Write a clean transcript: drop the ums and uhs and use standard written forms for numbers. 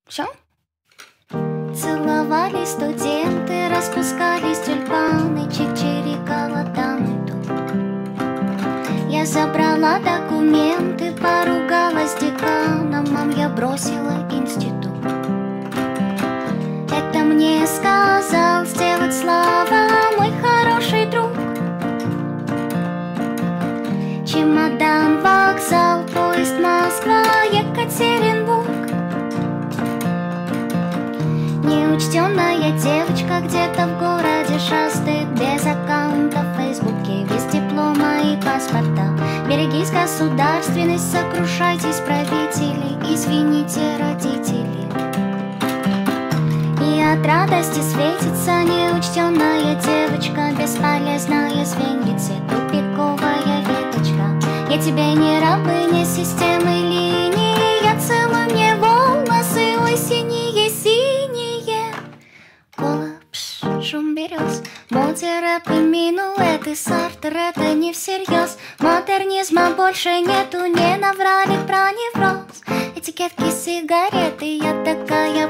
Все? Целовались студенты, распускались тюльпаны, чик-чирикала там и тут. Я забрала документы, поругалась с деканом, мам, я бросила институт. Это мне сказал сделать Слава, мой хороший друг. Чемодан, вокзал, поезд Москва, Екатеринбург. Неучтенная девочка где-то в городе шастает, без аккаунта в Фейсбуке, без диплома и паспорта. Берегись, государственность, сокрушайтесь, правители, извините, родители. И от радости светится неучтенная девочка, бесполезная звеньице, тупиковая веточка. Я тебе не рабыня системы линии, я целую мне волосы, ой, синие, синие. Коллапс, шум берез, моде рэп и минуэты, Сартер, это не всерьез. Модернизма больше нету, не наврали про невроз. Этикетки, сигареты, я такая